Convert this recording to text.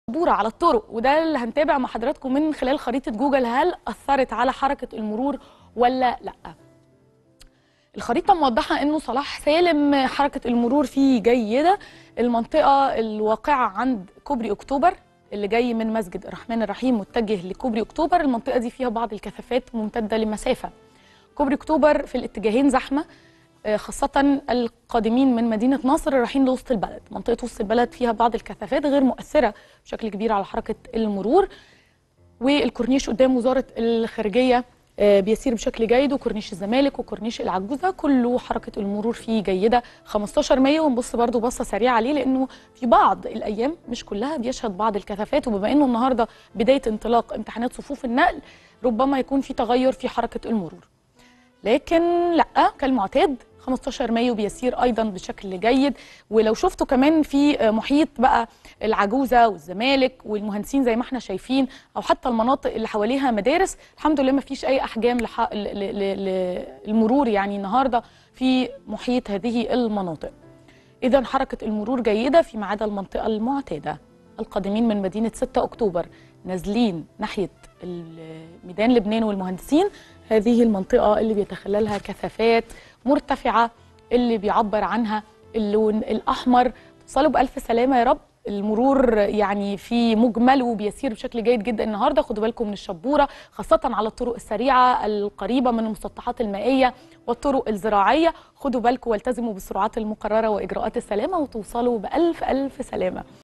بورة على الطرق، وده اللي هنتابع مع حضراتكم من خلال خريطة جوجل. هل أثرت على حركة المرور ولا لأ؟ الخريطة موضحة إنه صلاح سالم حركة المرور فيه جيدة. المنطقة الواقعة عند كوبري أكتوبر اللي جاي من مسجد الرحمن الرحيم متجه لكوبري أكتوبر، المنطقة دي فيها بعض الكثافات ممتدة لمسافة. كوبري أكتوبر في الاتجاهين زحمة، خاصة القادمين من مدينة نصر رايحين لوسط البلد. منطقة وسط البلد فيها بعض الكثافات غير مؤثرة بشكل كبير على حركة المرور، والكورنيش قدام وزارة الخارجية بيسير بشكل جيد، وكورنيش الزمالك وكورنيش العجوزة كله حركة المرور فيه جيدة. 15 مايو ونبص برضو بصة سريعة عليه لأنه في بعض الأيام مش كلها بيشهد بعض الكثافات، وبما أنه النهاردة بداية انطلاق امتحانات صفوف النقل ربما يكون في تغير في حركة المرور، لكن لا كالمعتاد 15 مايو بيسير ايضا بشكل جيد. ولو شفتوا كمان في محيط بقى العجوزه والزمالك والمهندسين زي ما احنا شايفين، او حتى المناطق اللي حواليها مدارس، الحمد لله ما فيش اي احجام للمرور يعني النهارده في محيط هذه المناطق. اذا حركه المرور جيده فيما عدا المنطقه المعتاده. القادمين من مدينه 6 اكتوبر نازلين ناحيه ميدان لبنان والمهندسين، هذه المنطقة اللي بيتخللها كثافات مرتفعة اللي بيعبر عنها اللون الأحمر. توصلوا بألف سلامة يا رب. المرور يعني في مجمله بيسير بشكل جيد جدا النهارده. خدوا بالكم من الشبورة خاصة على الطرق السريعة القريبة من المسطحات المائية والطرق الزراعية. خدوا بالكم والتزموا بالسرعات المقررة وإجراءات السلامة وتوصلوا بألف سلامة.